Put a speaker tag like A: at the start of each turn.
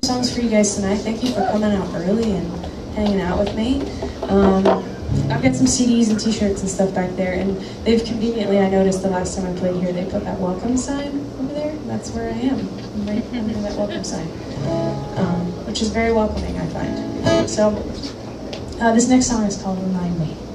A: songs for you guys tonight. Thank you for coming out early and hanging out with me. I've got some CDs and t-shirts and stuff back there, and they've conveniently, I noticed the last time I played here, they put that welcome sign over there. That's where I am. I'm right under that welcome sign, which is very welcoming, I find. So this next song is called Remind Me.